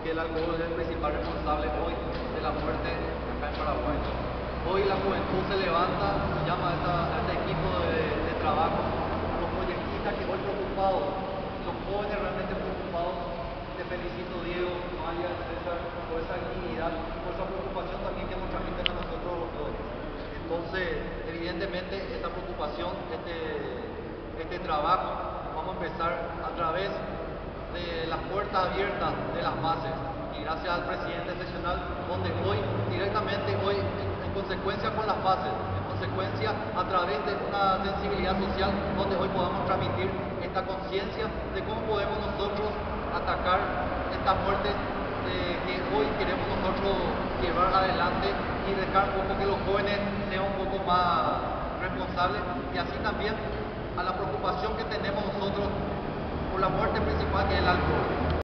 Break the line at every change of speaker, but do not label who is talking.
porque el alcohol es el principal responsable hoy de la muerte acá en Paraguay. Hoy la juventud se levanta y llama a este equipo de trabajo, a los proyectistas que hoy preocupados, los jóvenes realmente preocupados. Te felicito, Diego, Maya, César, por esa actividad, por esa preocupación también que nos transmiten a nosotros los jóvenes. Entonces, evidentemente, esta preocupación, este trabajo, vamos a empezar a través de las puertas abiertas de las bases y gracias al presidente seccional, donde hoy, directamente hoy, en consecuencia con las bases, en consecuencia a través de una sensibilidad social, donde hoy podamos transmitir esta conciencia de cómo podemos nosotros atacar esta muerte que hoy queremos nosotros llevar adelante y dejar un poco que los jóvenes sean un poco más responsables y así también a la preocupación que tenemos nosotros por la muerte principal que es el alcohol.